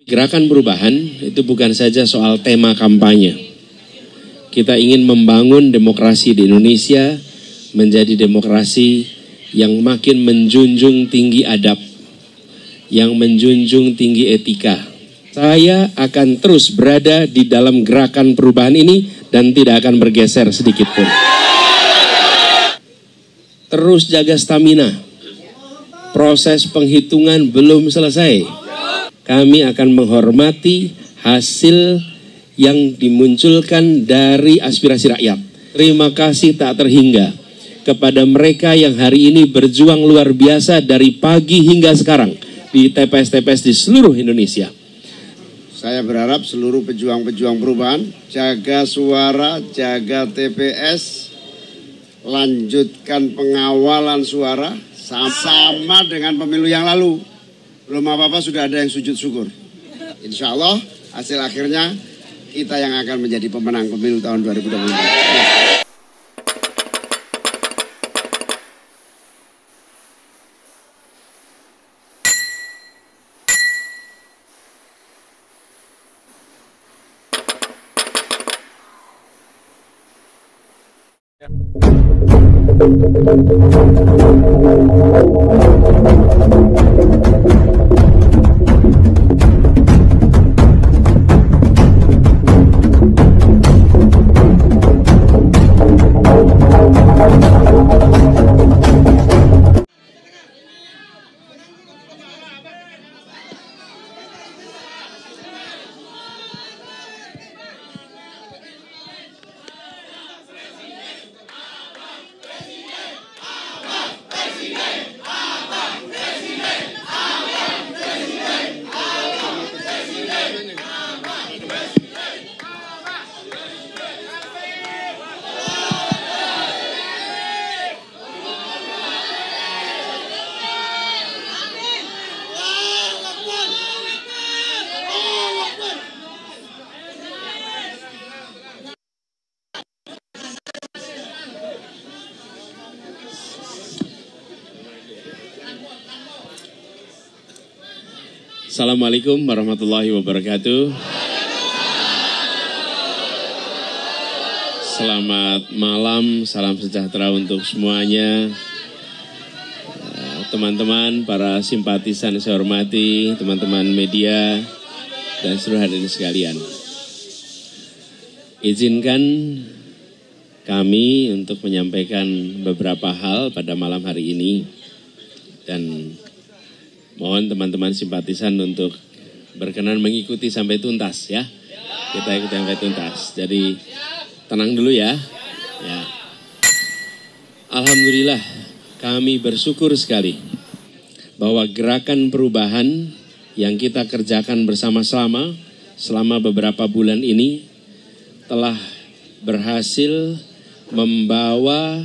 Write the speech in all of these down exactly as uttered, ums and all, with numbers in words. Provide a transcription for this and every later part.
Gerakan perubahan itu bukan saja soal tema kampanye. Kita ingin membangun demokrasi di Indonesia menjadi demokrasi yang makin menjunjung tinggi adab, yang menjunjung tinggi etika. Saya akan terus berada di dalam gerakan perubahan ini dan tidak akan bergeser sedikit pun. Terus jaga stamina. Proses penghitungan belum selesai. Kami akan menghormati hasil yang dimunculkan dari aspirasi rakyat. Terima kasih tak terhingga kepada mereka yang hari ini berjuang luar biasa dari pagi hingga sekarang di T P S-T P S di seluruh Indonesia. Saya berharap seluruh pejuang-pejuang perubahan jaga suara, jaga T P S, lanjutkan pengawalan suara sama dengan pemilu yang lalu. Belum apa-apa sudah ada yang sujud syukur. Insya Allah hasil akhirnya kita yang akan menjadi pemenang pemilu tahun dua ribu dua puluh empat. Assalamualaikum warahmatullahi wabarakatuh. Selamat malam, salam sejahtera untuk semuanya. Teman-teman, para simpatisan saya hormati, teman-teman media, dan seluruh hadirin sekalian. Izinkan kami untuk menyampaikan beberapa hal pada malam hari ini. Dan mohon teman-teman simpatisan untuk berkenan mengikuti sampai tuntas ya. Kita ikuti sampai tuntas. Jadi tenang dulu ya. Ya. Alhamdulillah kami bersyukur sekali bahwa gerakan perubahan yang kita kerjakan bersama-sama selama beberapa bulan ini telah berhasil membawa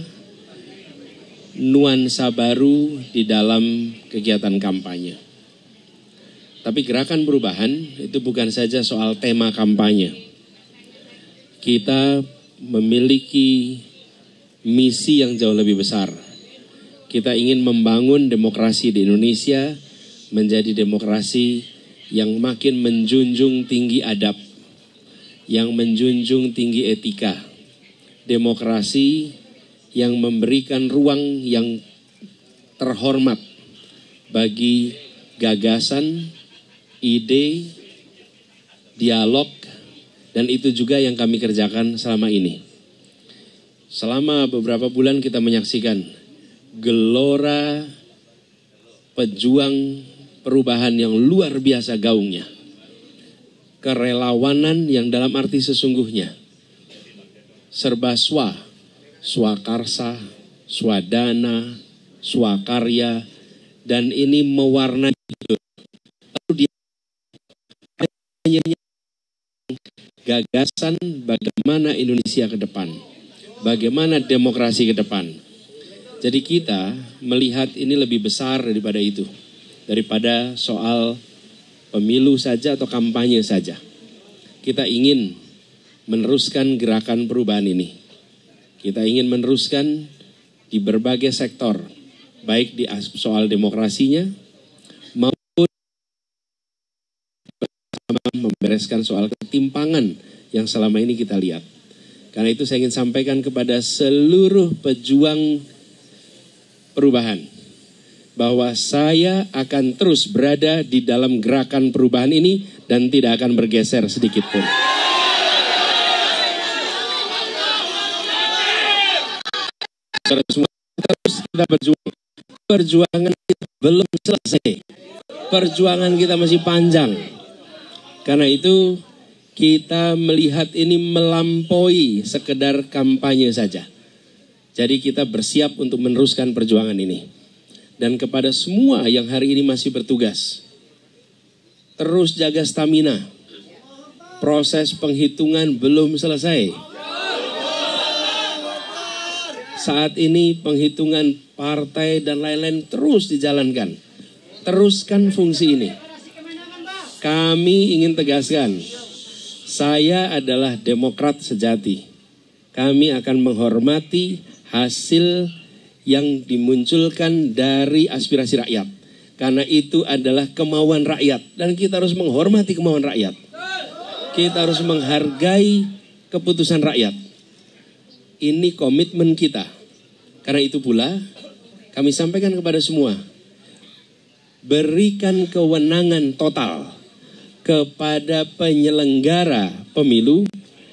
nuansa baru di dalam kegiatan kampanye. Tapi gerakan perubahan itu bukan saja soal tema kampanye. Kita memiliki misi yang jauh lebih besar. Kita ingin membangun demokrasi di Indonesia menjadi demokrasi yang makin menjunjung tinggi adab, yang menjunjung tinggi etika. Demokrasi yang memberikan ruang yang terhormat bagi gagasan, ide, dialog, dan itu juga yang kami kerjakan selama ini. Selama beberapa bulan kita menyaksikan gelora pejuang perubahan yang luar biasa gaungnya. Kerelawanan yang dalam arti sesungguhnya. Serba swa. Swakarsa, swadana, swakarya, dan ini mewarnai itu. Lalu dia gagasan bagaimana Indonesia ke depan, bagaimana demokrasi ke depan. Jadi kita melihat ini lebih besar daripada itu, daripada soal pemilu saja atau kampanye saja. Kita ingin meneruskan gerakan perubahan ini. Kita ingin meneruskan di berbagai sektor, baik di soal demokrasinya maupun membereskan soal ketimpangan yang selama ini kita lihat. Karena itu saya ingin sampaikan kepada seluruh pejuang perubahan bahwa saya akan terus berada di dalam gerakan perubahan ini dan tidak akan bergeser sedikit pun. Terus kita berjuang. Perjuangan kita belum selesai. Perjuangan kita masih panjang. Karena itu kita melihat ini melampaui sekedar kampanye saja. Jadi kita bersiap untuk meneruskan perjuangan ini. Dan kepada semua yang hari ini masih bertugas, terus jaga stamina. Proses penghitungan belum selesai. Saat ini penghitungan partai dan lain-lain terus dijalankan. Teruskan fungsi ini. Kami ingin tegaskan, saya adalah demokrat sejati. Kami akan menghormati hasil yang dimunculkan dari aspirasi rakyat. Karena itu adalah kemauan rakyat. Dan kita harus menghormati kemauan rakyat. Kita harus menghargai keputusan rakyat. Ini komitmen kita. Karena itu pula kami sampaikan kepada semua. Berikan kewenangan total kepada penyelenggara pemilu.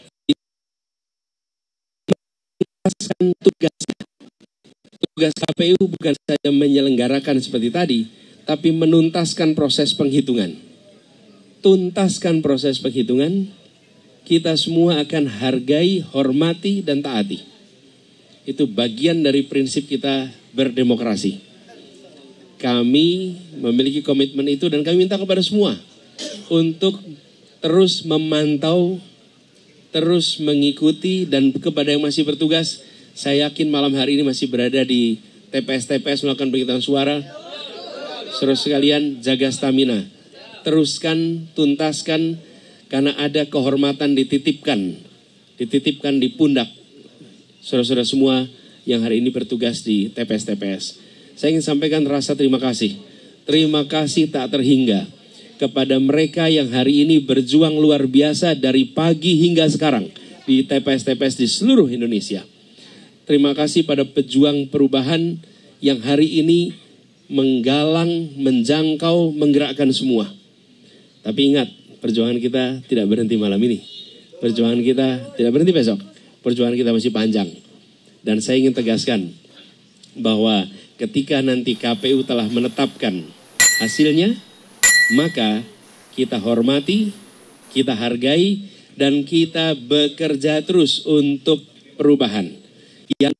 Tugasnya. Tugas K P U bukan saja menyelenggarakan seperti tadi, tapi menuntaskan proses penghitungan. Tuntaskan proses penghitungan, kita semua akan hargai, hormati, dan taati. Itu bagian dari prinsip kita berdemokrasi. Kami memiliki komitmen itu dan kami minta kepada semua untuk terus memantau, terus mengikuti, dan kepada yang masih bertugas, saya yakin malam hari ini masih berada di T P S T P S melakukan penghitungan suara. Saudara sekalian, jaga stamina. Teruskan, tuntaskan, karena ada kehormatan dititipkan. Dititipkan di pundak saudara-saudara semua yang hari ini bertugas di T P S T P S. Saya ingin sampaikan rasa terima kasih. Terima kasih tak terhingga kepada mereka yang hari ini berjuang luar biasa dari pagi hingga sekarang di T P S T P S di seluruh Indonesia. Terima kasih pada pejuang perubahan yang hari ini menggalang, menjangkau, menggerakkan semua. Tapi ingat, perjuangan kita tidak berhenti malam ini. Perjuangan kita tidak berhenti besok. Perjuangan kita masih panjang. Dan saya ingin tegaskan bahwa ketika nanti K P U telah menetapkan hasilnya, maka kita hormati, kita hargai, dan kita bekerja terus untuk perubahan. Yang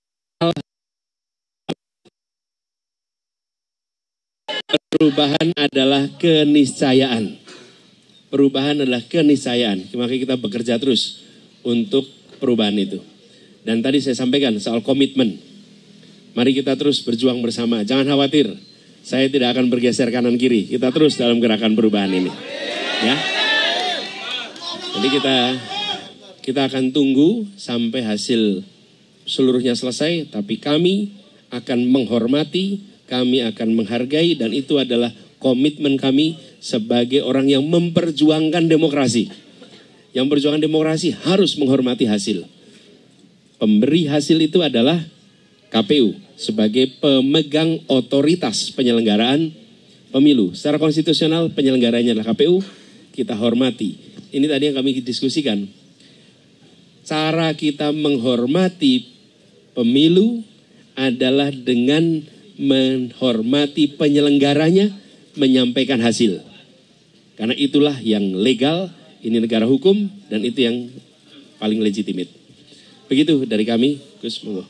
perubahan adalah keniscayaan. Perubahan adalah keniscayaan. Maka kita bekerja terus untuk perubahan itu. Dan tadi saya sampaikan soal komitmen. Mari kita terus berjuang bersama. Jangan khawatir. Saya tidak akan bergeser kanan kiri. Kita terus dalam gerakan perubahan ini. Ya. Jadi kita kita akan tunggu sampai hasil seluruhnya selesai, tapi kami akan menghormati, kami akan menghargai, dan itu adalah komitmen kami sebagai orang yang memperjuangkan demokrasi. Yang berjuangkan demokrasi harus menghormati hasil. Pemberi hasil itu adalah K P U sebagai pemegang otoritas penyelenggaraan pemilu. Secara konstitusional penyelenggaranya adalah K P U, kita hormati. Ini tadi yang kami diskusikan. Cara kita menghormati pemilu adalah dengan menghormati penyelenggaranya menyampaikan hasil. Karena itulah yang legal, ini negara hukum, dan itu yang paling legitimate. Begitu dari kami, Gus, monggo.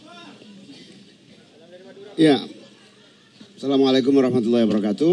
Ya, Assalamualaikum warahmatullahi wabarakatuh.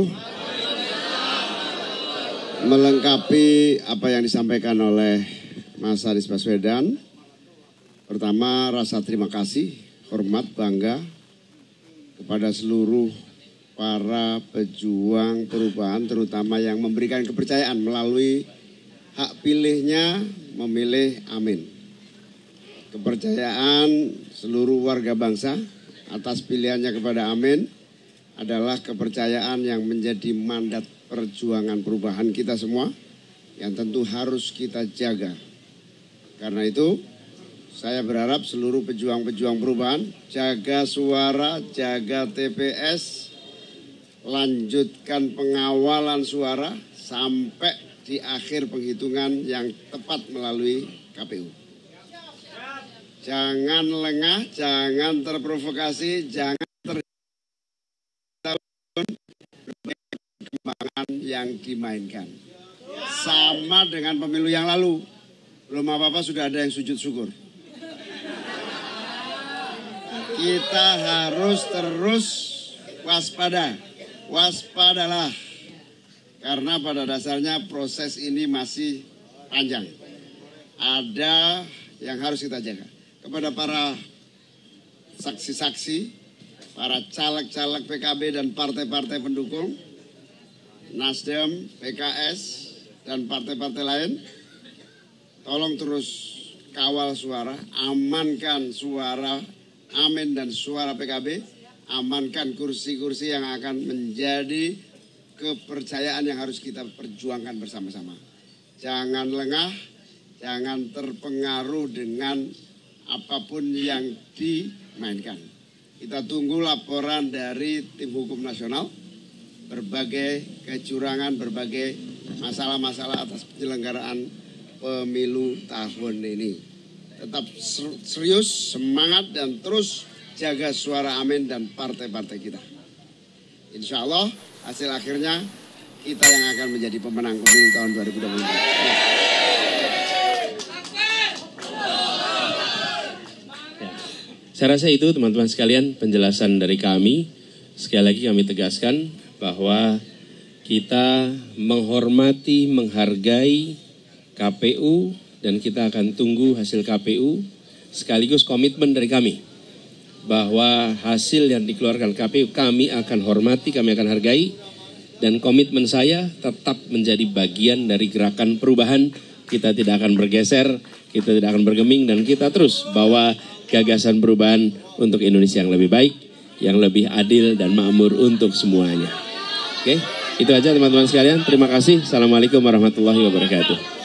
Melengkapi apa yang disampaikan oleh Mas Anies Baswedan, pertama rasa terima kasih, hormat, bangga kepada seluruh para pejuang perubahan, terutama yang memberikan kepercayaan melalui hak pilihnya memilih Amin. Kepercayaan seluruh warga bangsa atas pilihannya kepada Amin adalah kepercayaan yang menjadi mandat perjuangan perubahan kita semua. yang tentu harus kita jaga. Karena itu, saya berharap seluruh pejuang-pejuang perubahan, jaga suara, jaga T P S, lanjutkan pengawalan suara sampai di akhir penghitungan yang tepat melalui K P U. Jangan lengah, jangan terprovokasi, jangan perkembangan yang dimainkan. Sama dengan pemilu yang lalu, belum apa-apa sudah ada yang sujud syukur. Kita harus terus waspada, waspadalah. Karena pada dasarnya proses ini masih panjang. Ada yang harus kita jaga. Kepada para saksi-saksi, para caleg-caleg P K B dan partai-partai pendukung, Nasdem, P K S, dan partai-partai lain, tolong terus kawal suara, amankan suara Amin dan suara P K B, amankan kursi-kursi yang akan menjadi kepercayaan yang harus kita perjuangkan bersama-sama. Jangan lengah, jangan terpengaruh dengan apapun yang dimainkan. Kita tunggu laporan dari tim hukum nasional, berbagai kecurangan, berbagai masalah-masalah atas penyelenggaraan pemilu tahun ini. Tetap serius, semangat, dan terus jaga suara Amin dan partai-partai kita. Insya Allah hasil akhirnya kita yang akan menjadi pemenang pemilu tahun dua ribu dua puluh empat. Ya. Saya rasa itu teman-teman sekalian penjelasan dari kami. Sekali lagi kami tegaskan bahwa kita menghormati, menghargai K P U dan kita akan tunggu hasil K P U sekaligus komitmen dari kami bahwa hasil yang dikeluarkan K P U kami akan hormati, kami akan hargai, dan komitmen saya tetap menjadi bagian dari gerakan perubahan. Kita tidak akan bergeser, kita tidak akan bergeming, dan kita terus bawa gagasan perubahan untuk Indonesia yang lebih baik, yang lebih adil dan makmur untuk semuanya. Oke, itu aja teman-teman sekalian. Terima kasih. Assalamualaikum warahmatullahi wabarakatuh.